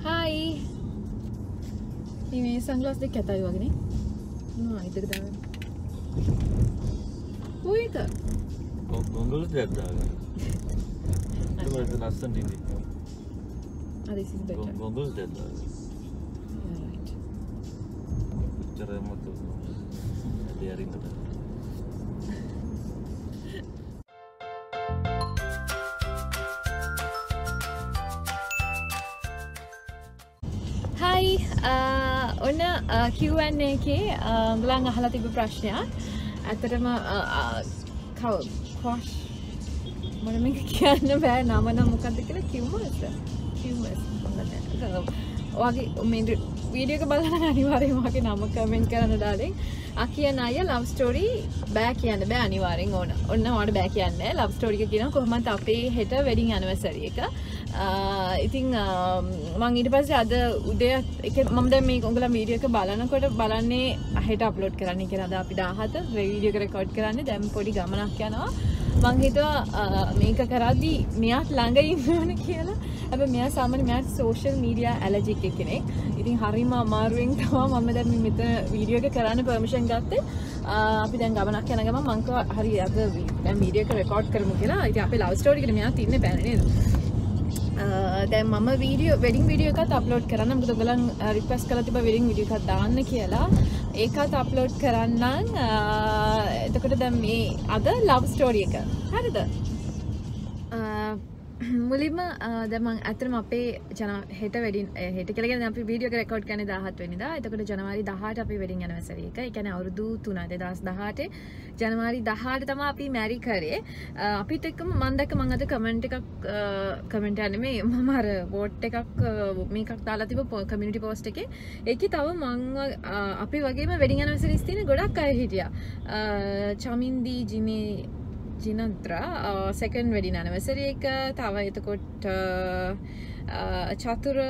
Hi. Ini sunglass දෙක කැතයි වගේනේ. නෝ ඉදක දාගන්න. කොයිද? ගොංගලස් දෙක දාගන්න. ඒක ලස්සන ඉන්නේ. this is better. ගොංගලස් දෙක දාගන්න. Yeah, right. චරමතු. දෙයරින්ද. Hi. ඔන්න Q&A එකේ උඹලන් අහලා තිබු ප්‍රශ්නයක්. ඇත්තටම කොෂ් මොනම කියන්න බෑ නම නම් මොකද්ද කියලා කිව්වද? ඔයාගේ මේ වීඩියෝ එක බලන අනිවාර්යෙන්ම ඔයාගේ නම කමෙන්ට් කරන්න ඩාලින්. කියන අය ලව් ස්ටෝරි බෑ කියන්න බෑ අනිවාර්යෙන් ඕන. ඔන්න ඔයාලට බෑ කියන්නේ ලව් ස්ටෝරි එක කියනවා කොහොමද අපේ හෙට වෙඩින් ඇනිවර්සරි එක. ඉතින් මම ඊට පස්සේ අද උදේ මම දැන් මේ උඹලා වීඩියෝ එක බලනකොට බලන්නේ හෙට අප්ලෝඩ් කරන්න කියලා. අද අපි 17 වීඩියෝ එක රෙකෝඩ් කරන්නේ. දැන් පොඩි ගමනක් යනවා. මං හිතුවා මේක කරද්දී මෙයාත් ළඟ ඉන්න ඕන කියලා. හැබැයි මෙයා සාමාන්‍ය මෙයාට සෝෂල් මීඩියා ඇලර්ජික් කෙනෙක්. ඉතින් හරිම අමාරුවෙන් තමයි මම දැන් මේ මෙතන වීඩියෝ එක කරන්න පර්මිෂන් ගත්තේ. අපි දැන් ගමනක් යන ගමන් මං කිව්වා හරි අද දැන් වීඩියෝ එක රෙකෝඩ් කරමු කියලා. ඉතින් අපේ ලව් ස්ටෝරි එකට මෙයාත් ඉන්නේ බෑනේ නේද? දැන් මම වෙඩින් වීඩියෝ එකත් අප්ලෝඩ් කරන්න. මොකද ඔයගලන් රික්වෙස්ට් කරලා තිබ්බා වෙඩින් වීඩියෝ එකක් දාන්න කියලා. ඒකත් අප්ලෝඩ් කරන්නම්. එතකොට දැන් මේ අද ලව් ස්ටෝරි එක. හරිද? මුලින්ම දැන් මම අතරම අපේ හෙට වෙඩින් හෙට කියලා කියන්නේ අපි වීඩියෝ එක රෙකෝඩ් කරන්නේ 17 වෙනිදා. එතකොට ජනවාරි 18 අපේ වෙඩින් ඇනිවර්සරි එක. ඒ කියන්නේ අවුරුදු 3 2018 ජනවාරි 18 තමයි අපි මැරි කරේ. අපිත් එක්කම මම දැක්ක මම අද කමෙන්ට් යන්නේ මේ මම අර වෝට් එකක් මේකක් දාලා තිබ්බ කමියුනිටි පෝස්ට් එකේ. ඒකේ තව මම අපි වගේම වෙඩින් ඇනිවර්සරිස් තියෙන ගොඩක් අය හිටියා. Chamindi Jinanthra second wedding anniversary එක තව එතකොට චතුර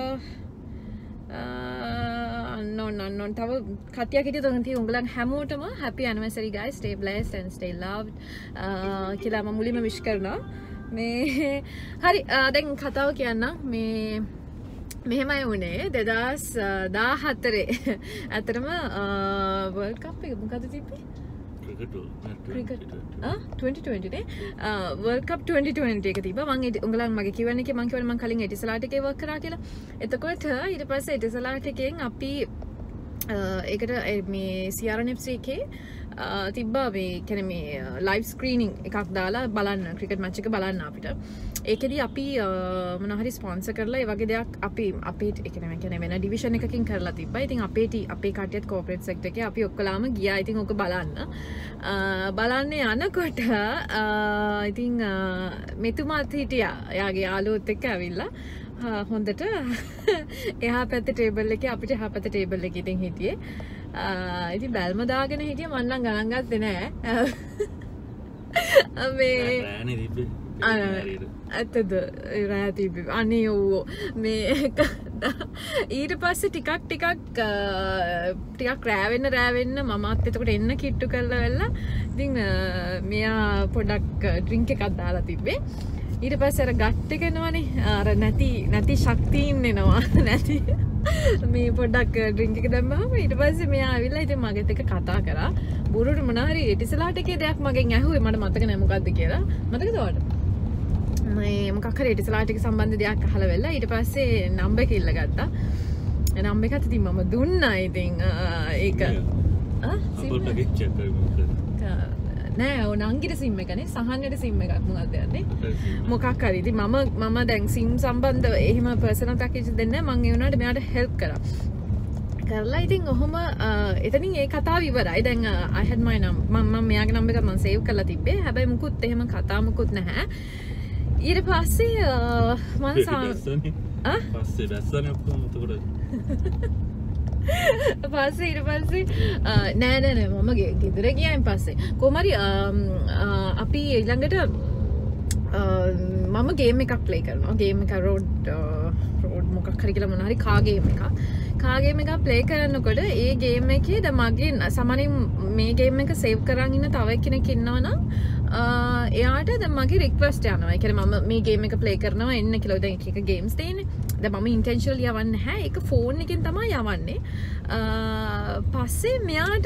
අන්නෝන් තව කට්ටියක් හිටියද උන්ති උඹලන් හැමෝටම happy anniversary guys, stay blessed and stay loved කියලා මම මුලින්ම විශ් කරනවා. මේ හරි දැන් කතාව කියන්න මේ මෙහෙමයි වුණේ 2014 ඇත්තටම වර්ල්ඩ් කප් එක මොකද තිබ්බේ? ක්‍රිකට් 2020 නේ වර්ල්ඩ් කප් 2020 එක තිබ්බා. මම උඹලන් මගේ Q&A එකේ මම කිව්වනේ මම කලින් එටිසලාට් එකේ වර්ක් කරා කියලා. එතකොට ඊට පස්සේ එටිසලාට් එකෙන් අපි ඒකට මේ CRNFC එකේ තිබ්බා මේ කියන්නේ මේ ලයිව් ස්ක්‍රීනින් එකක් දාලා බලන්න ක්‍රිකට් මැච් එක බලන්න අපිට. ඒකෙදි අපි මොනවා හරි ස්පොන්සර් කරලා ඒ වගේ දෙයක් අපි අපේ ඒ කියන්නේ වෙන ඩිවිෂන් එකකින් කරලා තිබ්බා. ඉතින් අපේ කට්ටියත් කෝපරේට් සෙක්ටර් එකේ අපි ඔක්කොලාම ගියා. ඉතින් ඔක බලන්න යනකොට ඉතින් මෙතුමාත් හිටියා. එයාගේ යාළුවොත් එක්ක ඇවිල්ලා හොඳට එහා පැත්තේ ටේබල් එකේ අපිට එහා පැත්තේ ටේබල් එකේ ඉතින් හිටියේ. ඉතින් බැල්ම දාගෙන හිටිය මම නම් ගණන් ගත්තේ නෑ. මේ ඇත්තද රෑ තිබ්බේ. අනේ ඔව් මේ ඊට පස්සේ ටිකක් රෑ වෙන්න මමත් එතකොට එන්න කිට්ටු කරලා වෙලා ඉතින් මෙයා පොඩක් ඩ්‍රින්ක් එකක් දාලා තිබ්බේ. ඊට පස්සේ අර ගට් එක එනවනේ අර නැති ශක්තියින් එනවා නැති මේ පොඩ්ඩක් ඩ්‍රින්ක් එක දැම්මම ඊට පස්සේ මෙයා ආවිල්ලා ඉතින් මගෙත් එක්ක කතා කරා. බුරුට මොනවා හරි එටිසලාට එකේ දෙයක් මගෙන් ඇහුවේ මට මතක නැහැ මොකද්ද කියලා. මතකද ඔයාලට? මේ මොකක් හරි එටිසලාට එක සම්බන්ධ දෙයක් අහලා වෙලා ඊට පස්සේ නම්බර් එක ඉල්ලගත්තා. ඒ නම්බර් එකත් ඉතින් මම දුන්නා. ඉතින් ඒක නෑ නංගිට සිම් එකනේ සහන්යට සිම් එකක් මොකක්ද යන්නේ මොකක් හරි ඉතින් මම දැන් සිම් සම්බන්ධව එහෙම පර්සනල් පැකේජ් දෙන්නේ මම ඒ වුණාට මෙයාට හෙල්ප් කරලා ඉතින් ඔහොම එතනින් ඒ කතාව ඉවරයි. දැන් I had my number මම මෙයාගේ නම්බර් එක මම සේව් කරලා තිබ්බේ. හැබැයි මුකුත් එහෙම කතා මුකුත් නැහැ. ඊට පස්සේ මම පස්සේ දැස්සනේ ඔක්කොම උතකොට පස්සේ ඊට පස්සේ නෑ මම ගෙදර ගියායින් පස්සේ කොහොම හරි අපි ඊළඟට මම ගේම් එකක් ප්ලේ කරනවා. ගේම් එක රෝඩ් මොකක් හරි කියලා මොනවා හරි කා ගේම් එකක් ප්ලේ කරනකොට ඒ ගේම් එකේ දැන් මගේ සාමාන්‍යයෙන් මේ ගේම් එක සේව් කරන් ඉන්න තව කෙනෙක් ඉන්නවනම් එයාට දැන් මගේ රික්වෙස්ට් යනවා. ඒ කියන්නේ මම මේ ගේම් එක ප්ලේ කරනවා එන්න කියලා. දැන් එක ගේම්ස් තියෙන්නේ. දැන් මම ඉන්ටෙන්ෂනලි යවන්නේ නැහැ. ඒක ෆෝන් එකෙන් තමයි යවන්නේ. පස්සේ මෙයාට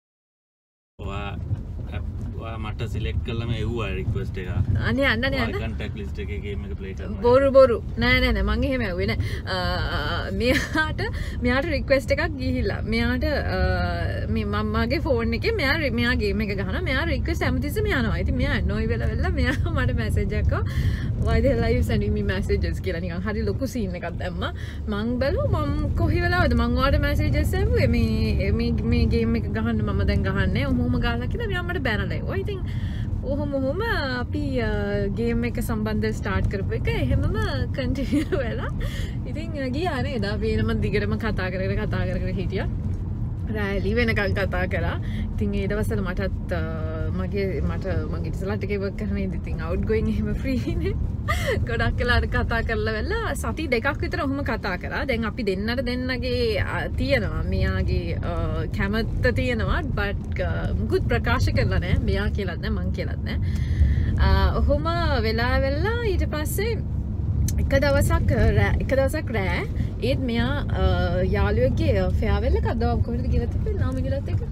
ඔයා මට සිලෙක්ට් කළාම එව්වා රික්වෙස්ට් එක. අනේ යන්න කන්ටැක්ට් ලිස්ට් එකේ ගේම් එක ප්ලේ කරනවා. බොරු නෑ මං එහෙම ඇව්වේ නෑ. මෙයාට රික්වෙස්ට් එකක් ගිහිල්ලා මෙයාට මේ මගේ ෆෝන් එකේ මෙයා ගේම් එක ගහනවා. මෙයා රික්වෙස්ට් හැමතිස්සෙම යනවා. ඉතින් මෙයා නොයි වෙලා මෙයා මට මැසේජ් එකක් why the hell are you sending me messages කියලා නිකන් හරි ලොකු සීන් එකක් දැම්මා. මං බැලුවා මම කොහි වෙලාවද මං ඔයාලට මැසේජස් ඇහුවේ මේ ගේම් එක ගහන්න මම දැන් ගහන්නේ. ඔහොම ගාලා කියලා මෙයා මට බැනලා එව්වා. ඉතින් ඔහොම අපි ගේම් එක සම්බන්ධව ස්ටාර්ට් කරපු එක එහෙමම කන්ටිනියු වෙලා ඉතින් ගියා නේද අපි එනම දිගටම කතා කර හිටියා රැලි වෙනකන් කතා කරා ඉතින් ඒ දවස්වල මටත් මගේ ඉස්සරහට එකක් කරන ඉතින් අවුට් ගෝයින් එහෙම ෆ්‍රී නේ ගොඩක් වෙලාට කතා කරලා වෙලා සති දෙකක් විතර ඔහොම කතා කරා දැන් අපි දෙන්නගේ තියෙනවා මෙයාගේ කැමැත්ත තියෙනවා බට් මුකුත් ප්‍රකාශ කරලා නැහැ මෙයා කියලාත් නැහැ මං කියලාත් නැහැ ඔහොම වෙලා ඊට පස්සේ එක දවසක් රෑ ඒත් මෙයා යාළුවෙක්ගේ ෆෙයාවෙල් එකක් දවම් කොහෙද ගිහලා තිබ්බේ නාමිනිලත් එක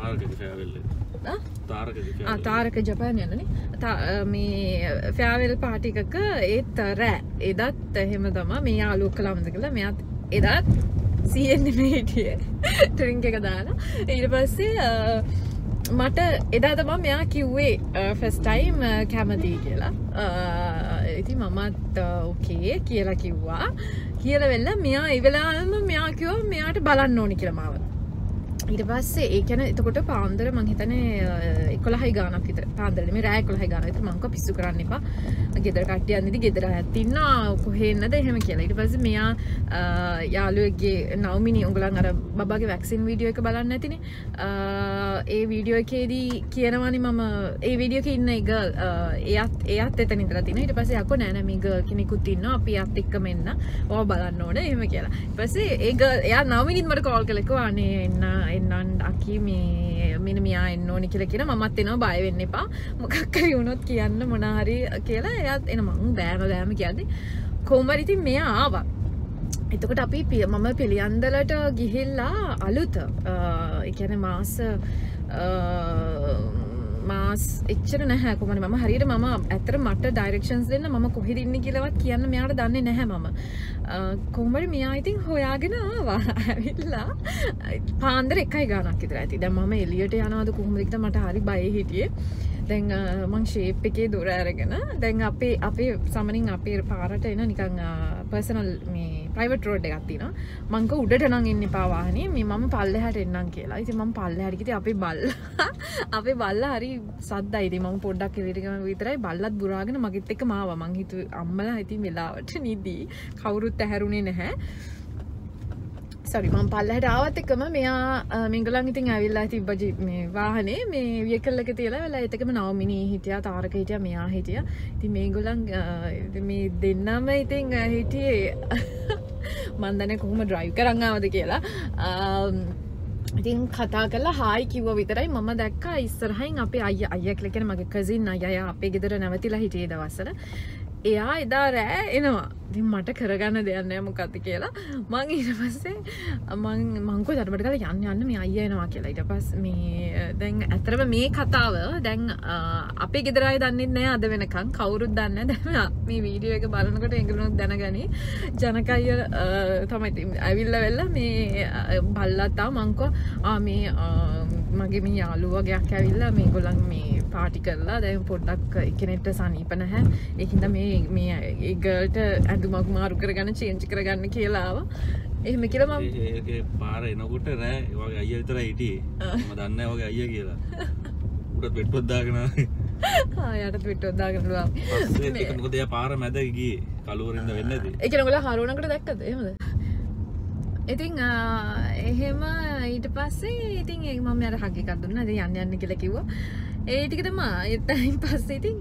තාරක ජපාන් යනනේ මේ ෆෙයාවෙල් පාටි එකක ඒත් රෑ එදත් එහෙම තමයි මේ යාළුවෙක් කළාමද කියලා මෙයාත් එදත් සීඑන් නෙමෙයි හිටියේ ඩ්‍රින්ක් එක දාලා ඊට පස්සේ මට එදා තමයි මෙයා කිව්වේ ෆස්ට් ටයිම් කැමති කියලා ඉතින් මමත් ඕකේ කියලා කිව්වා කියලා වෙලා මෙයා ඒ වෙලාවෙම මෙයා කිව්වා මෙයාට බලන්න ඕනි කියලා මාව ඊට පස්සේ ඒ කියන්නේ එතකොට පාන්දර මං හිතන්නේ 11යි ගානක් විතර පාන්දර නෙමෙයි රෑ 11යි ගානක් විතර මං කව පිස්සු කරන්න එපා ගෙදර කට්ටිය යන්නේ ගෙදර ඇත් ඉන්නවා කොහේ නේද එහෙම කියලා ඊට පස්සේ මෙයා යාළුවෙක්ගේ නවමිනි උඹලන් අර බබාගේ වැක්සින් වීඩියෝ එක බලන්න නැතිනේ ඒ වීඩියෝ එකේදී කියනවානේ මම ඒ වීඩියෝ එකේ ඉන්න ඒ ගර්ල් එයාත් එතන ඉඳලා තිනවා ඊට පස්සේ යකෝ නෑ මේ ගර්ල් කෙනෙකුත් ඉන්නවා අපි යත් එක්කම එන්න ඔයා බලන්න ඕනේ එහෙම කියලා ඊට පස්සේ ඒ ගර්ල් එයා නවමිනිත් මට කෝල් කළා කිව්වා අනේ එන්නන් අකි මෙන්න මෙයා එන්න ඕනි කියලා කියන මමත් එනවා බය වෙන්න එපා මොකක් හරි වුණොත් කියන්න මොන හරි කියලා එයාත් එන මං බෑම කියන්නේ කොහොම හරි ඉතින් මෙයා ආවා එතකොට අපි මම පිළියන්දලට ගිහිල්ලා අලුත ඒ කියන්නේ මාස් එච්චර නැහැ කොහොමද මම හරියට මම ඇත්තට මට ඩයිරෙක්ෂන්ස් දෙන්න මම කොහෙද ඉන්නේ කියලාවත් කියන්න මෙයාට දන්නේ නැහැ මම කොහොමද මෙයා ඉතින් හොයාගෙන ආවා ඇවිල්ලා පාන්දර 1යි ගානක් විතර ඇති දැන් මම එළියට යනවාද කොහොමද කියලා මට හරි බයයි හිටියේ දැන් මං ෂේප් එකේ දොර අරගෙන දැන් අපේ සමනින් අපේ පාරට එන නිකන් පර්සනල් මේ ප්‍රයිවට් රෝඩ් එකක් තියෙනවා මං කව උඩට නම් එන්න එපා වාහනේ මේ මම පල්ලෙහාට එන්නම් කියලා ඉතින් මම පල්ලෙහාට ගිහින් අපේ බල්ලා හරි සද්දයි ඉතින් මම පොඩ්ඩක් එළියට ගිහම විතරයි බල්ලත් බුරාගෙන මගෙත් එක්ක මාවා මං හිතුවේ අම්මලා ඉතින් වෙලාවට නිදි කවුරුත් ඇහැරුනේ නැහැ sorry මම පල්ලෙහාට ආවත් එක්කම මෙයා මිංගලන් ඉතින් ඇවිල්ලා තිබ්බජි මේ වාහනේ මේ වියකල් එක තියලා වෙලා ඒතකම නවමිනී හිටියා තාරක හිටියා මෙයා හිටියා ඉතින් මේගොල්ලන් මේ දෙන්නම ඉතින් හිටියේ මන් දන්නේ කොහොම ඩ්‍රයිව් කරන් ආවද කියලා ඉතින් කතා කරලා හායි කිව්වා විතරයි මම දැක්කා ඉස්සරහින් අපේ අයියා කියලා කියන්නේ මගේ කසින් අයියා අපේ ගෙදර නැවතිලා හිටියේ දවස්වල එයා එදා රෑ එනවා ඉතින් මට කරගන්න දෙයක් නැහැ මොකක්ද කියලා මං ඊට පස්සේ මං කොහෙද මට ගාලා යන්න මේ අයියා එනවා කියලා ඊට පස්සේ මේ දැන් ඇත්තටම මේ කතාව දැන් අපේ ගෙදර අය දන්නේ නැහැ අද වෙනකන් කවුරුත් දන්නේ නැහැ දැන් මේ වීඩියෝ එක බලනකොට ඒගොල්ලෝ දැනගනි ජනකය තමයි ඇවිල්ලා වෙලා මේ බල්ලත් ආව මං කෝ මේ මගේ මේ යාළුවගේක් ඇවිල්ලා මේගොල්ලන් මේ පාටි කරලා දැන් පොඩ්ඩක් එකිනෙකට සනීප නැහැ ඒකින්ද මේ ඒ ගර්ල්ට ඇඳුමක් මාරු කරගන්න චේන්ජ් කරගන්න කියලා ආවා එහෙම කියලා මම ඒකේ පාර එනකොට නෑ ඒ වගේ අයියා විතරයි හිටියේ මම දන්නේ නැහැ වගේ අයියා කියලා උඩ පෙට්ටොක් දාගෙන යට පෙට්ටොක් දාගෙන ලුවා ඒක මොකද එයා පාර මැද ගියේ කලුවරින්ද වෙන්නේ නැති ඒ කියන්නේ ඔයාලා හරවනකට දැක්කද එහෙමද ඉතින් එහෙම ඊට පස්සේ ඉතින් මම යාර හග් එකක් දුන්නා ඉතින් යන්න කියලා කිව්වා ඒ ටික තමයි ඊටයින් පස්සේ ඉතින්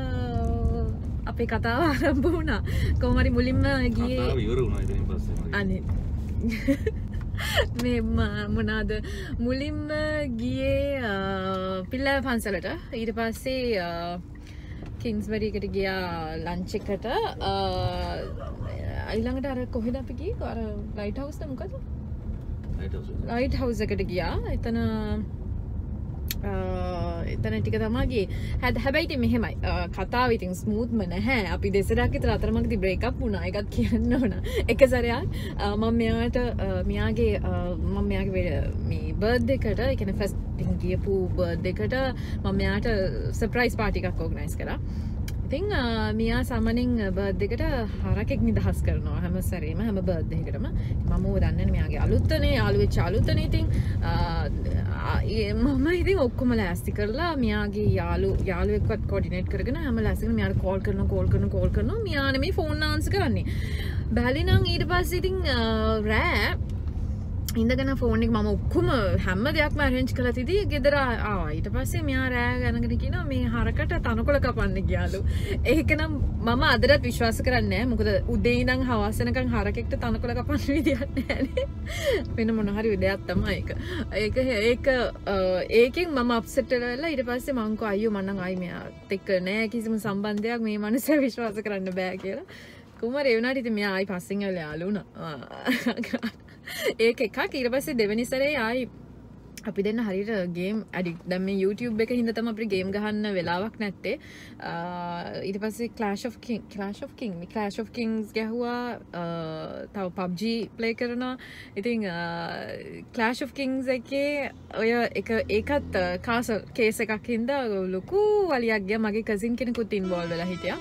අපේ කතාව ආරම්භ වුණා කොහොම හරි මුලින්ම ගියේ කතාව ඉවර වුණා ඉතින් පස්සේ අනේ මේ මොනාද මුලින්ම ගියේ පිල්ලා පන්සලට ඊට පස්සේ කිංස්බරි එකට ගියා ලන්ච් එකට ඊළඟට අර කොහෙද අපි ගියේ අර ලයිට් හවුස් එක මොකද ලයිට් හවුස් එකට ගියා එතන ටික තමයි ගියේ හැබැයි ඉතින් මෙහෙමයි කතාව ඉතින් ස්මූත්ම නැහැ අපි දෙසරක් විතර අතරමඟදී බ්‍රේක් අප් වුණා ඒකත් කියන්න ඕන එක සැරයක් මම මෙයාගේ මේ බර්ත්ඩේ එකට ඒ කියන්නේ ෆස්ට් ගියපු බර්ත්ඩේ එකට මම මෙයාට සර්ප්‍රයිස් පාටි එකක් ඕගනයිස් කරා ඉතින් මියා සාමාන්‍යයෙන් බර්ත්ඩේ එකට හරකෙක් නිදහස් කරනවා හැම සැරේම හැම බර්ත්ඩේ එකටම මම ඕක දන්නේ නැහැ මෙයාගේ අලුත්නේ යාළු වෙච්ච අලුත්නේ ඉතින් මම ඉතින් ඔක්කොම ලෑස්ති කරලා මියාගේ යාළුවෙක්වත් කෝඩිනේට් කරගෙන හැම ලෑස්ති කරලා මියාට කෝල් කරනවා මියා නෙමෙයි ෆෝන් ආන්සර් කරන්නේ බැලි නම් ඊට පස්සේ ඉතින් රෑ ඉඳගෙන ෆෝන් එක මම ඔක්කොම හැම දෙයක්ම අරේන්ජ් කරලා තියදී ගෙදර ආවා ඊට පස්සේ මෙයා රෑ ගණගෙන කියනවා මේ හරකට තනකොළ කපන්න ගියාලු ඒක නම් මම අදටත් විශ්වාස කරන්නේ නැහැ මොකද උදේ ඉඳන් හවස වෙනකන් හරකෙක්ට තනකොළ කපන්න විදියක් නැහැනේ වෙන මොන හරි විදයක් තමයි ඒක ඒකෙන් මම අප්සෙට් වෙලා ඊට පස්සේ මං කෝ අයියෝ මං නම් ආයි මෙයාත් එක්ක නැහැ කිසිම සම්බන්ධයක් මේ මනුස්සයා විශ්වාස කරන්න බෑ කියලා කුමාර ඒ වුණාට ඉතින් මෙයා ආයි පස්සෙන් ඇවිල්ලා යාළු වුණා ඒක එකක් ඊට පස්සේ දෙවෙනි සැරේ ආයි අපි දෙන්න හරියට ගේම් ඇඩික්ට් දැන් මේ YouTube එක හින්දා තමයි අපිට ගේම් ගහන්න වෙලාවක් නැත්තේ ඊට පස්සේ Clash of Kings ගැහුවා තව PUBG ප්ලේ කරනවා ඉතින් Clash of Kings එකේ ඔය ඒකත් කාසල් කේස් එකක් හින්දා ලොකු වලියක් ගියා මගේ කසින් කෙනෙකුත් ඉන්වෝල්ව් වෙලා හිටියා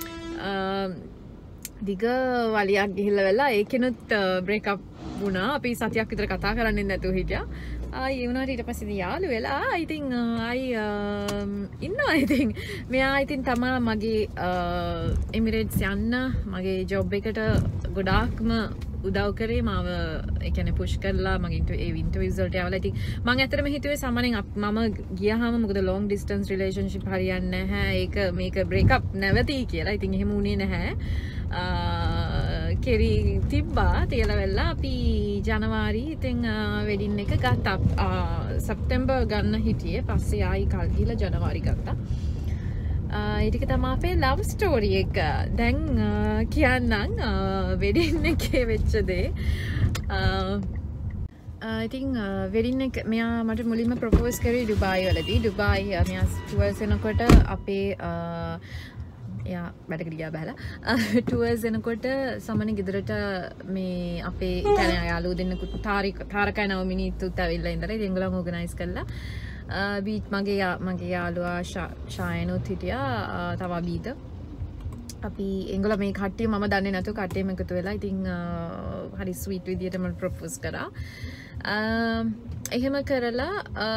දිග වලියක් ගිහිල්ලා වෙලා ඒකෙනුත් බ්‍රේක් අප් වුණා අපි සතියක් විතර කතා කරන්නේ නැතුව හිටියා ආයි ඒ වුණාට ඊට පස්සේ යාළු වෙලා ඉතින් ආයි ඉන්නවා ඉතින් මෙයා ඉතින් තමා මගේ එමිරේට්ස් යන්න මගේ ජොබ් එකට ගොඩාක්ම උදව් කරේ මාව ඒ කියන්නේ පුෂ් කරලා මගේ ඒ ඉන්ටර්වියුස් වලට යවලා ඉතින් මම ඇත්තටම හිතුවේ සාමාන්‍යයෙන් මම ගියාම මොකද ලොන්గ్ ඩිස්ටන්ස් රිලේෂන්ෂිප් හරියන්නේ නැහැ මේක බ්‍රේක් අප් නැවතී කියලා ඉතින් එහෙම වුණේ නැහැ කෙරි තිබ්බා තියලා වෙලා අපි ජනවාරි ඉතින් වෙඩින් එක ගත්තා සැප්තැම්බර් ගන්න හිටියේ පස්සේ ආයි කල් ගිහලා ජනවාරි ගත්තා ඊටික තමයි අපේ ලව් ස්ටෝරි එක දැන් කියන්නම් වෙඩින් එකේ වෙච්ච දේ ඉතින් වෙඩින් එක මෙයා මට මුලින්ම ප්‍රොපෝස් කරේ ඩුබායි වලදී ඩුබායි මෙයා ටුවර්ස් එනකොට අපේ යා වැඩකට ගියා බහලා ටුවර්ස් එනකොට සමන ගෙදරට මේ අපේ කියන්නේ යාළුවෝ දෙන්නෙකුත් තාරකයි නවමිනිත්තුත් ඇවිල්ලා ඉඳලා ඉතින් ඒගොල්ලන් ඕගනයිස් කළා බීච් මගේ යාළුවා ෂායනුත් හිටියා තව බීත අපි ඒගොල්ලෝ මේ කට්ටිය මම දන්නේ නැතුව කට්ටියම එකතු වෙලා ඉතින් හරි ස්වීට් විදියට මම ප්‍රොපෝස් කරා එහෙම කරලා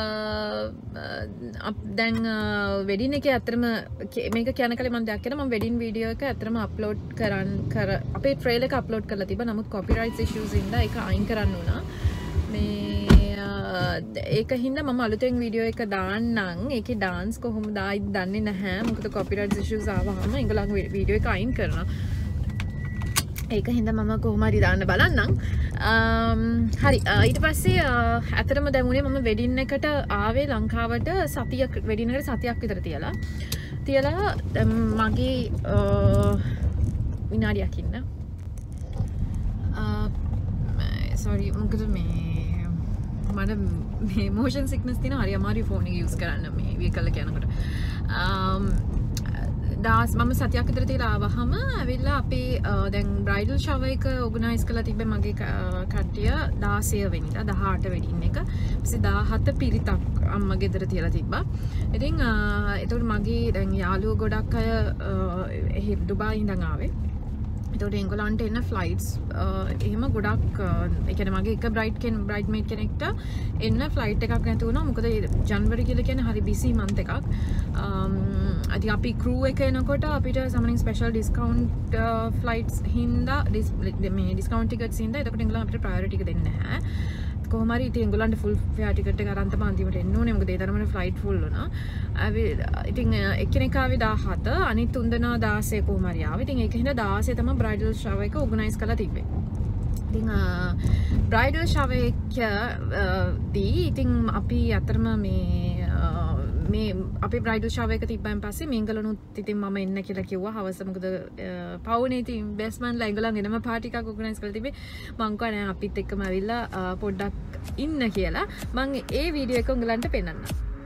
දැන් වෙඩින් එකේ අතරම මේක කියන කලින් මම දැක්කේ මම වෙඩින් වීඩියෝ එක අතරම අප්ලෝඩ් අපේ ට්‍රේලර් එක අප්ලෝඩ් කරලා තිබ්බා නමුත් කොපිරයිට්ස් ඉෂුස් හින්දා ඒක අයින් කරන්න වුණා මේ ඒක හින්දා මම අලුතෙන් වීඩියෝ එක දාන්නම් ඒකේ ඩාන්ස් කොහොමද ආයිත් දන්නේ නැහැ මොකද කොපිරයිට්ස් ඉෂුස් ආවම ඒගොල්ලන්ගේ වීඩියෝ එක අයින් කරනවා ඒක හින්දා මම කොහොම හරි දාන්න බලන්නම් හරි ඊට පස්සේ ඇත්තටම දැමුනේ මම වෙඩින් එකට ආවේ ලංකාවට වෙඩින් එකට සතියක් විතර තියලා මගේ විනාඩියක් ඉන්න සෝරි මොකද මේ මට මේ මෝෂන් සික්නස් තියෙන හරි අමාරුයි ෆෝන් එක යූස් කරන්න මේ වීකල් එක යනකොට මම සතියක් විතර තියලා ආවහම ඇවිල්ලා අපේ දැන් බ්‍රයිඩල් ෂවර් එක ඕගනයිස් කරලා තිබ්බේ මගේ කට්ටිය 16 වෙනිදා 18 වෙඩින් එක. ඊපස්සේ 17 පිරිතක් අම්මා ගෙදර තියලා තිබ්බා. ඉතින් ඒතකොට මගේ දැන් යාළුවෝ ගොඩක් අය ඩුබායි ඉඳන් ආවේ. ඒතකොට එංගලන්ට එන්න ෆ්ලයිට්ස් එහෙම ගොඩක් ඒ කියන්නේ මගේ එක බ්‍රයිඩ්මේඩ් කෙනෙක්ට එන්න ෆ්ලයිට් එකක් නැති වුණා. මොකද ජනවරි කියලා කියන්නේ හරි බිසි මන්ත් එකක්. ඉතින් අපි ක්‍රූ එක එනකොට අපිට සමහරින් ස්පෙෂල් ඩිස්කවුන්ට් ෆ්ලයිට්ස් හින්දා මේ ඩිස්කවුන්ට් ටිකට්ස් හින්දා එතකොට එංගලන්ට අපිට ප්‍රයොරිටි එක දෙන්නේ නැහැ. කොහොම හරි ඉතින් ඒගොල්ලන්ට ෆුල් ෆෙයාර් ටිකට් එක අරන් තමයි අන්තිමට එන්න ඕනේ. මොකද ඒ තරමට ෆ්ලයිට් ෆුල් වුණා. ඉතින් එක්කෙනෙක් ආවේ 17 අනිත් තුන් දෙනා 16 කොහොම හරි ආවේ. ඉතින් ඒක හින්දා 16 තමයි බ්‍රයිඩල් ෂවර් එක ඕගනයිස් කරලා තිබ්බේ. ඉතින් බ්‍රයිඩල් ෂවර් එක දී ඉතින් අපි අතරම මේ අපි බ්‍රයිඩල් ෂවර් එක තිබ්බන් පස්සේ මිංගලනුත් ඉතින් මම එන්න කියලා කිව්වා හවස මොකද පවුනේ ඉතින් බෙස්මන්ලා එංගලන් එනම පාටි එකක් ඕගනයිස් කරලා තිබ්බේ මං කිව්වා නෑ අපිත් එක්කම ඇවිල්ලා පොඩ්ඩක් ඉන්න කියලා මං ඒ වීඩියෝ එක උඹලන්ට පෙන්නන්නම්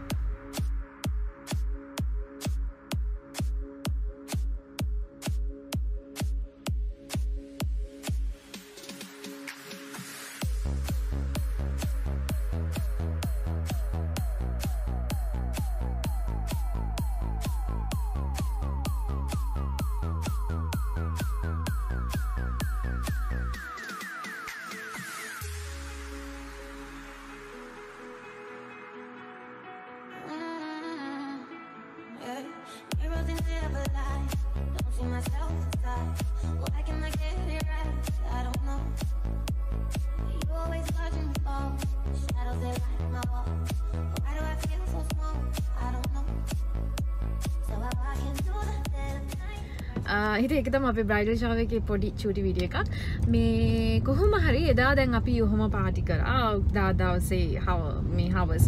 හිත එක තම අපි බ්‍රයිඩල් ෂවර් එකේ පොඩි චූටි වීඩියෝ එකක් මේ කොහොම හරි එදා දැන් අපි ඔහොම පාටි කරා දවසේ මේ හවස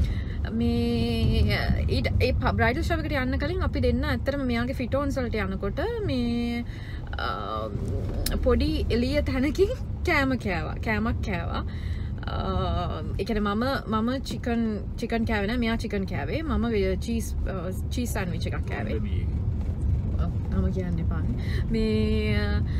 මේ ඒ බ්‍රයිඩල් ෂවර් එකට යන්න කලින් අපි දෙන්න ඇත්තටම මෙයාගේ ෆිටෝන්ස් වලට යනකොට මේ පොඩි එළිය තැනකින් කෑමක් කෑවා ඒ කියන්නේ මම චිකන් කෑවේ නෑ මෙයා චිකන් කෑවේ මම චීස් සෑන්ඩ්විච් එකක් කෑවේ මම කියන්න එපානේ මේ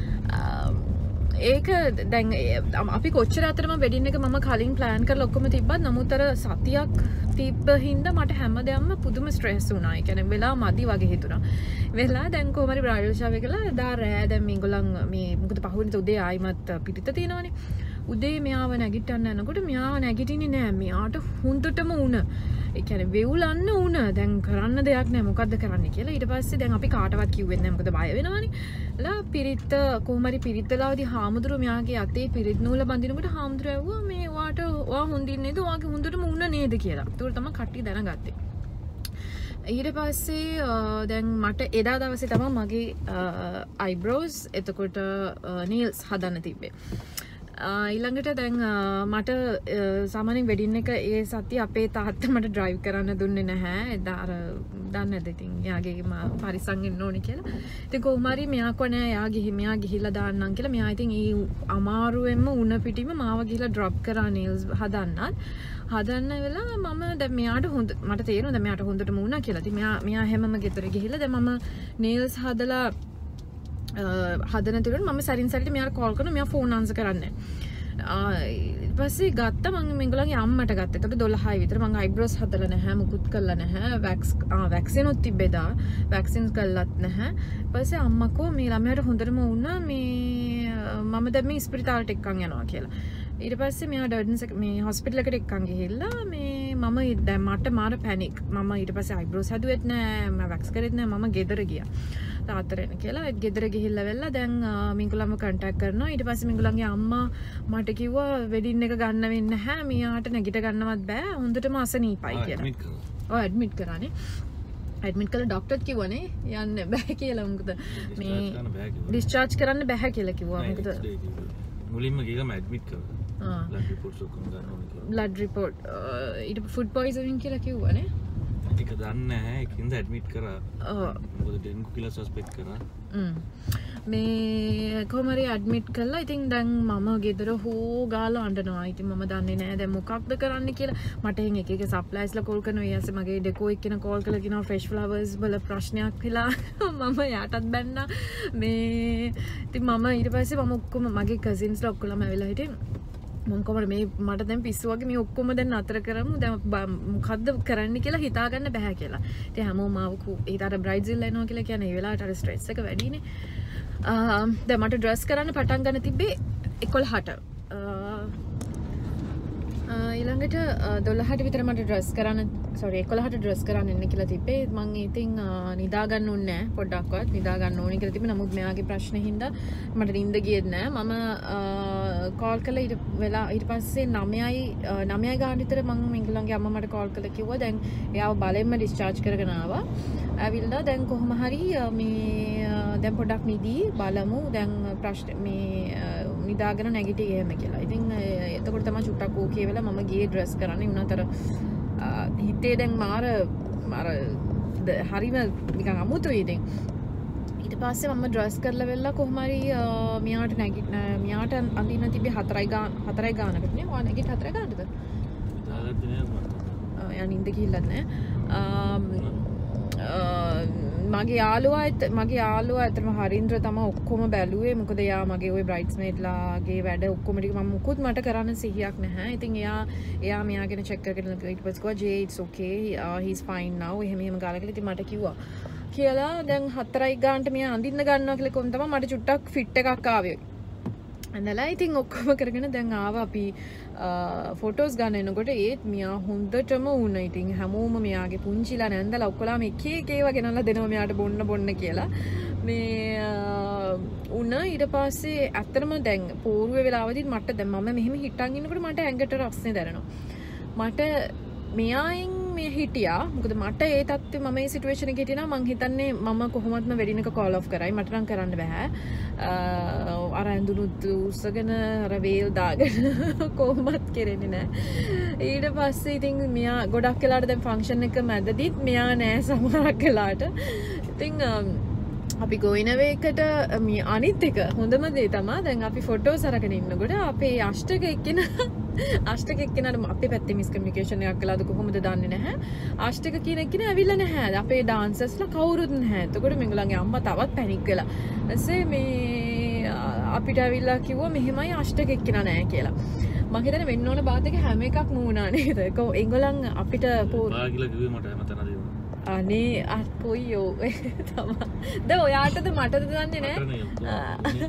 ඒක දැන් අපි කොච්චර අතරම වෙඩින් එක මම කලින් ප්ලෑන් කරලා ඔක්කොම තිබ්බත් නමුත් අර සතියක් තිබ්බ හින්දා මට හැමදේම පුදුම ස්ට්‍රෙස් වුණා. ඒ කියන්නේ වෙලා මදි වගේ හිතුණා. වෙලා දැන් කොහොම හරි බ්‍රයිඩල් ෂවර් එකලා එදා රෑ දැන් මේගොල්ලන් මේ මොකද පහුවෙනිද උදේ ආයිමත් පිටිත තියෙනවනේ. උදේ මෙයාව නැගිටන්න යනකොට මෙයාව නැගිටින්නේ නෑ. මෙයාට හුඳටම උණ. ඒ කියන්නේ වෙවුලන්න උණ. දැන් කරන්න දෙයක් නෑ. මොකද්ද කරන්න කියලා. ඊට පස්සේ දැන් අපි කාටවත් කිව්වෙත් නෑ. මොකද බය වෙනවනේ. ලා පිරිත් කොහොම හරි පිරිත්ලාවදී හාමුදුරුවෝ මෙයාගේ අතේ පිරිත් නූල බඳිනකොට හාමුදුරුවෝ ඇහුවා මේ ඔයා හොඳින් නේද? ඔයාගේ හොඳටම උණ නේද කියලා. ඒක තමයි කට්ටිය දැනගත්තේ. ඊට පස්සේ දැන් මට එදා දවසේ තමයි මගේ අයිබ්‍රෝස් එතකොට නීල්ස් හදන්න තිබ්බේ. ඊළඟට දැන් මට සාමාන්‍යයෙන් වෙඩින් එක ඒ සතිය අපේ තාත්තා මට ඩ්‍රයිව් කරන්න දුන්නේ නැහැ. එදා අර දන්නේ නැද ඉතින් එයාගේ පරිස්සම් වෙන්න ඕනේ කියලා. ඉතින් කොහොම හරි මෙයා කොනේ මෙයා ගිහිල්ලා දාන්නම් කියලා මෙයා ඉතින් ඒ අමාරුවෙන්ම උණ පිටිම මාව ගිහිල්ලා ඩ්‍රොප් කරා නීල්ස් හදන්න වෙලා මම දැන් මෙයාට මට තේරෙනවා දැන් මෙයාට හොඳටම උණා කියලා. ඉතින් මෙයා හැමම ගෙදර ගිහිල්ලා දැන් මම නීල්ස් හදලා හදන තුරුන් මම සරින් සරිට මෙයාට කෝල් කරනවා මෙයා ෆෝන් ආන්සර් කරන්නේ ඊට පස්සේ ගත්තා මම මේගොල්ලන්ගේ අම්මට ගත්තා. ඒකට 12යි විතර මම අයිබ්‍රෝස් හදලා නැහැ මුකුත් කළා නැහැ වැක්සින් උත් තිබ්බෙදා වැක්සින්ස් කළත් නැහැ. ඊට පස්සේ අම්මකෝ මේ ළමයාට හොඳටම වුණා මේ මම දැන් මේ ස්පිරිතාලට එක්කන් යනවා කියලා. ඊට පස්සේ මෙයා ඩර්ඩන්ස් මේ හොස්පිටල් එකට එක්කන් ගිහිල්ලා මේ මම දැන් මට මාර පැනික්. මම ඊට පස්සේ අයිබ්‍රෝස් හදුවෙත් නැහැ මම වැක්ස් කරෙත් නැහැ මම ගෙදර ගියා. තාත්තට එන කියලා ගෙදර ගිහිල්ලා වෙලා දැන් මින්ගොල්ලන්ව කන්ටැක්ට් කරනවා. ඊට පස්සේ මින්ගොල්ලන්ගේ අම්මා මට කිව්වා වෙඩින් එක ගන්න වෙන්නේ නැහැ. මෙයාට නැගිට ගන්නවත් බෑ. හොඳටම අසනීපයි කියලා. ඔව් ඇඩ්මිට් කරානේ. ඇඩ්මිට් කළා ડોක්ටර්ත් කිව්වනේ යන්න බෑ කියලා. මොකද මේ ඩිස්චාර්ජ් කරන්න බෑ කියලා කිව්වා. මොකද මුලින්ම ගිහම ඇඩ්මිට් කරා. බ්ලඩ් රිපෝට්ස් ඔක්කොම ගන්න ඕනේ කියලා. බ්ලඩ් රිපෝට් ඊට ෆුඩ් පොයිසනින් කියලා කිව්වනේ. ඒක දන්නේ නැහැ ඒකින්ද ඇඩ්මිට් කරා. මොකද ඩෙන්ගු කියලා සස්පෙක්ට් කරා. මේ කොහොම හරි ඇඩ්මිට් කළා. ඉතින් දැන් මම ගෙදර හෝ ගාලා අඬනවා. ඉතින් මම දන්නේ නැහැ දැන් මොකක්ද කරන්න කියලා. මට එහෙන් එක එක සප්ලයිස්ලා කෝල් කරනවා. ඊයස්සේ මගේ ඩෙකෝ එක්කෙනා කෝල් කරලා කියනවා ෆ්‍රෙෂ් ෆ්ලවර්ස් වල ප්‍රශ්නයක් වෙලා මම යාටත් බැන්නා. මේ ඉතින් මම ඊට පස්සේ මම ඔක්කොම මගේ කසින්ස්ලා ඔක්කොම ඇවිල්ලා හිටියේ. මම කොහමද මේ මට දැන් පිස්සු වගේ මේ ඔක්කොම දැන් අතර කරමු දැන් මොකද්ද කරන්න කියලා හිතා ගන්න බෑ කියලා. ඉතින් හැමෝම ආව ඊට අර බ්‍රයිඩ්ස්ලා එනවා කියලා කියන්නේ ඒ වෙලාවට අර ස්ට්‍රෙස් එක වැඩිනේ. දැන් මට ඩ්‍රෙස් කරන්න පටන් ගන්න තිබ්බේ 11ට. ඊළඟට 12ට විතර මට ඩ්‍රෙස් කරන්න 11ට ඩ්‍රෙස් කරන්න එන්න කියලා තිබ්බේ. මම ඉතින් නිදා ගන්න ඕනේ නැහැ පොඩ්ඩක්වත් නිදා ගන්න ඕනේ කියලා තිබ්බේ. නමුත් මෙයාගේ ප්‍රශ්නේ හින්දා මට නිින්ද ගියෙත් නැහැ. මම කෝල් කළා ඊට පස්සේ 9යි ගාන විතර මම මින්ගලන්ගේ අම්මා මට කෝල් කරලා කිව්වා දැන් එයාව බලෙන්ම ඩිස්චාර්ජ් කරගෙන ආවා. ඇවිල්ලා දැන් කොහොම හරි මේ දැන් පොඩක් නිදී බලමු දැන් ප්‍රශ්න මේ නිදාගෙන නැගිටි එහෙම කියලා. ඉතින් එතකොට තමයි චුට්ටක් ඕකේ වෙලා මම ගියේ ඩ්‍රෙස් කරන්නේ. උනතර හිතේ දැන් මාර හරිම නිකන් අමුතුයි ඉතින්. ඊට පස්සේ මම ඩ්‍රෙස් කරලා වෙලා කොහොම හරි මියාට අඳින්න තිබ්බේ 4යි ගානකට නේ. ඔයා නැගිට 4 ගානටද? යා නින්ද ගිහිල්ලත් නෑ. මගේ යාළුවා ඇත්තටම හරින්ද්‍ර තමයි ඔක්කොම බැලුවේ. මොකද එයා මගේ ওই බ්‍රයිඩ්ස්මේඩ්ලාගේ වැඩ ඔක්කොම ටික මම මුකුත් මට කරන්න සිහියක් නැහැ. ඉතින් එයා මෙයාගෙන චෙක් කරගෙන ඊට පස්සේ කිව්වා J it's okay he's fine now. එහෙම ගාලා කියලා ඉතින් මට කිව්වා. කියලා දැන් 4යි ගානට මෙයා අඳින්න ගන්නවා කියලා කොහොම තමයි මට චුට්ටක් ෆිට් එකක් ආවේ. ඇඳලා ඉතින් ඔක්කොම කරගෙන දැන් ආවා අපි ෆොටෝස් ගන්න එනකොට ඒත් මියා හොඳටම වුණා. ඉතින් හැමෝම මෙයාගේ පුංචිලා නැන්දලා ඔක්කොලාම එක ඒවා ගෙනල්ලා දෙනවා මෙයාට බොන්න කියලා. මේ ඊට පස්සේ ඇත්තටම දැන් පෝරුවේ වෙලාවදිත් මට දැන් මම මෙහෙම හිටන් ඉන්නකොට මට ඇඟට රස්නේ දැනෙනවා. මට මෙයායින් මේ හිටියා. මොකද මට ඒ තත්ත්වෙ මම මේ සිටුේෂන් එකේ හිටිනා මං හිතන්නේ මම කොහොමත්ම වෙඩින් එක කෝල් ඔෆ් කරයි. මට නම් කරන්න බෑ. අර ඇඳුනුත් උස්සගෙන අර වේල් දාගෙන කොහොමත් කෙරෙන්නේ නෑ. ඊට පස්සේ ඉතින් මෙයා ගොඩක් වෙලාට දැන් ෆන්ක්ෂන් එක මැදදිත් මෙයා නෑ සමහරක් වෙලාට. ඉතින් අපි ගොයින වේකට මේ අනිත් එක හොඳම දේ තමයි දැන් අපි ෆොටෝස් අරගෙන ඉන්නකොට අපේ අෂ්ටක එක්කෙනාට අපේ පැත්තේ මිස්කමියුනිකේෂන් එකක් කළාද කොහොමද දන්නේ නැහැ. අෂ්ටක කියන එක්කෙනා ඇවිල්ලා නැහැ. අපේ ඩාන්සර්ස්ලා කවුරුත් නැහැ. එතකොට මිගලන්ගේ අම්මා තවත් පැනික් වෙලා. ඊස්සේ මේ අපිට ඇවිල්ලා කිව්වා මෙහෙමයි අෂ්ටක එක්කෙනා නැහැ කියලා. මම හිතන්නේ වෙන්න ඕන බාත් එක හැම එකක් නුනා නේද? ඒගොල්ලන් අපිට බා කියලා කිව්වේ මට හැමතැනදී. අනේ අක්කොයියෝ තමයි. දැන් ඔයාටද මටද දන්නේ නැහැ.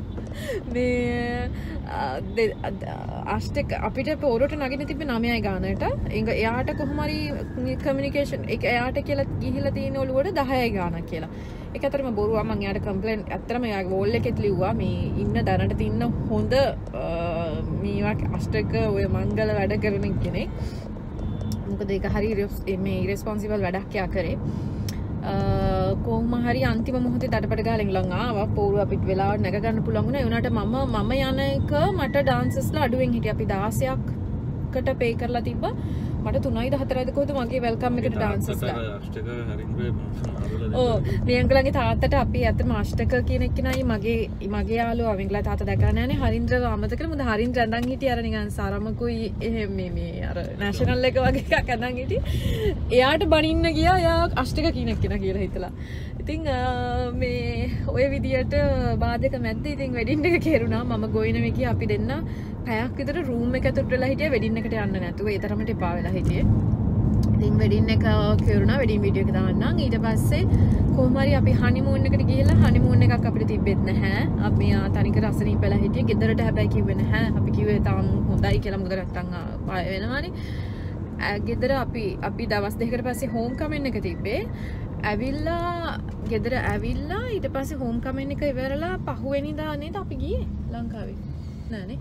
මේ අෂ්ටක අපිට පොරොට නගින්න තිබ්බේ 9යි ගානට. එයාට කොහොම හරි කමියුනිකේෂන් එයාට කියලා ගිහිල්ලා තියෙන ඔළුවට 10යි ගානක් කියලා. ඒක අතරම බොරුවා මම එයාට කම්ප්ලේන්ට් ඇත්තටම එයාගේ වෝල් එකෙත් ලිව්වා මේ ඉන්න දැනට තින්න හොඳ මේවා අෂ්ටක ඔය මංගල වැඩ කරන කෙනෙක්. මොකද ඒක හරි මේ ඉරෙස්පොන්සිබල් වැඩක් යා කරේ. කොහොම හරි අන්තිම මොහොතේ දඩපඩ ගහලා ඉංගලන් ආවා. පොරු අපිට වෙලාවට නැග ගන්න පුළුවන් වුණා. ඒ උනාට මම යන එක මට ඩාන්සර්ස්ලා අඩුවෙන් හිටියා. අපි 16කට පේ කරලා තිබ්බා. මට 3යිද 4යිද කොහොමද මගේ වෙල්කම් එකට ඩාන්සර්ස්ලා. අෂ්ටක හරින්ගේ මියංගලගේ තාත්තට අපි ඇත්තම අෂ්ටක කියන එක්කෙනයි මගේ යාළුවා මියංගලා තාත්තා දැකලා නැහනේ. හරින්ද්‍රව අමතක කළා. මොකද හරින්ද්‍ර ඇඳන් හිටියේ අර නිකන් සරමකුයි එහෙම මේ අර නැෂනල් එක වගේ එකක් ඇඳන් හිටියේ. එයාට බනින්න ගියා. එයා අෂ්ටක කියන එක්කෙනා කියලා හිතලා. ඉතින් මේ ඔය විදියට බාධක මැද්දේ ඉතින් වෙඩින් එක කෙරුණා. මම ගොයින මේ කිය අපි දෙන්න පැයක් විතර රූම් එක ඇතුළට වෙලා හිටියා වෙඩින් එකට යන්න නැතුව. ඒ තරමට එපා වෙලා හිටියේ. ඉතින් වෙඩින් එක කෙරුණා. වෙඩින් වීඩියෝ එක දාන්නම්. ඊට පස්සේ කොහොම හරි අපි හනිමූන් එකට ගිහලා හනිමූන් එකක් අපිට තිබෙත් නැහැ. අපි තනිකර අසනීප වෙලා හිටියේ. ගෙදරට හැබැයි කිව්වේ නැහැ. අපි කිව්වේ තාම හොඳයි කියලා. මොකද නැත්තම් බය වෙනවානේ. ගෙදර අපි දවස් දෙකකට පස්සේ හෝම් කමෙන් එක තිබ්බේ. ගෙදර ඇවිල්ලා ඊට පස්සේ හෝම් කමෙන් එක ඉවරලා පහුවෙනිදා නේද අපි ගියේ ලංකාවේ. නෑනේ.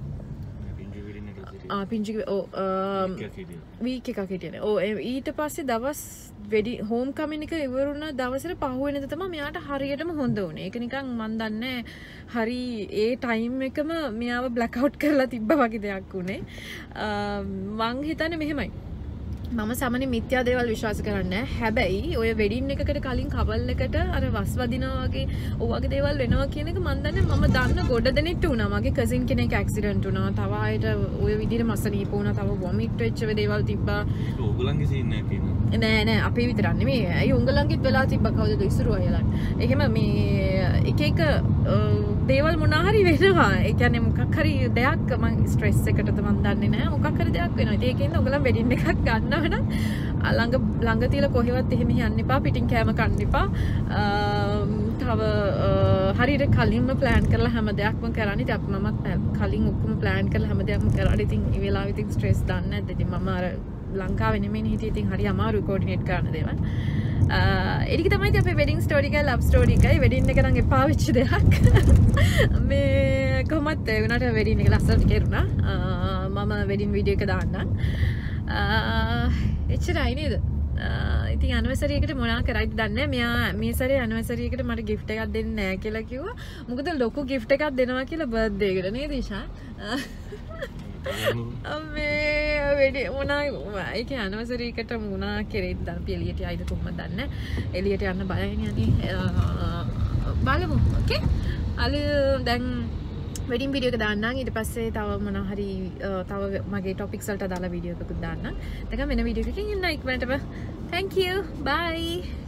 පිංචි වීක් එකක් හිටියනේ. ඊට පස්සේ දවස් හෝම් කමින් එක ඉවරුණා දවසට පහුවෙනිදා තමයි මෙයාට හරියටම හොඳ වුණේ. ඒක නිකන් මන් දන්නේ හරි ඒ ටයිම් එකම මෙයාව බ්ලැක් අවුට් කරලා තිබ්බා වගේ දෙයක් උනේ. මං හිතන්නේ මෙහෙමයි. මම සාමාන්‍ය මිත්‍යා දේවල් විශ්වාස කරන්නේ නැහැ. හැබැයි ඔය වෙඩින් එකකට කලින් කවල් එකට අර වස් වදිනවා වගේ ඔයගේ දේවල් වෙනවා කියන එක මම දන්නේ මම දන්න ගොඩ දෙනෙක්ට වුණා. මගේ කසින් කෙනෙක් ඇක්සිඩන්ට් වුණා. තව අයට ඔය විදිහට මසනීප වුණා. තව වොමිට් වෙච්ච දේවල් තිබ්බා. ඕගලන්ගේ සීන් එකක් තියෙනවා. නෑ අපේ විතරක් නෙමෙයි. අය උංගලන්ගෙත් වෙලා තිබ්බා කවුද ඉස්සර අයලන්. එහෙම මේ එක දේවල් මොනවා හරි වෙනවා. ඒ කියන්නේ මොකක් හරි දෙයක් මම ස්ට්‍රෙස් එකටද මම දන්නේ නැහැ. මොකක් හරි දෙයක් වෙනවා. ඒකෙන්ද ඔයගොල්ලන් වෙඩින් එකක් ගන්නවා නම් ළඟ තියලා කොහෙවත් එහෙම යන්න එපා. පිටින් කෑම කන්න එපා. තව හරියට කලින්ම ප්ලෑන් කරලා හැම දෙයක්ම කරන්න. ඉතින් අපි මමත් කලින් ඔක්කොම ප්ලෑන් කරලා හැම දෙයක්ම කරලා ඉතින් මේ වෙලාවෙ ඉතින් ස්ට්‍රෙස් දන්නේ නැද්ද? ඉතින් මම අර ලංකාවේ නෙමෙයි හිටියේ. ඉතින් හරි අමාරුයි කෝඩිනේට් කරන්න දේවල්. ඒක තමයි ඉතින් අපේ වෙඩින් ස්ටෝරි එකයි ලව් ස්ටෝරි එකයි. වෙඩින් එක නම් එපා වෙච්ච දෙයක්. මේ කොහොමද ඒ වුණාට වෙඩින් එක ලස්සනට කෙරුණා. මම වෙඩින් වීඩියෝ එක දාන්නම්. එච්චරයි නේද? ඉතින් ඇනිවර්සරි එකට මොනා කරයිද දන්නේ නැහැ. මෙයා මේ සැරේ ඇනිවර්සරි එකට මට gift එකක් දෙන්නේ නැහැ කියලා කිව්වා. මොකද ලොකු gift එකක් දෙනවා කියලා බර්ත්ඩේ එකට නේද ඉෂා? අම්මේ වෙඩි මොනා ඒක ඇනිවර්සරි එකට මොනා කෙරෙයිද දැන් අපි එළියට යයිද කොහොමද දන්නේ නැහැ. එළියට යන්න බයයිනේ අනේ. බලමු. ඕකේ. අලි දැන් වෙඩින් වීඩියෝ එක දාන්නම් ඊට පස්සේ තව මොනවා හරි තව මගේ ටොපික්ස් වලට දාලා වීඩියෝ එකකුත් දාන්නම්. දැන් වෙන වීඩියෝ එකකින් ඉන්න ඉක්මනටම. Thank you. Bye.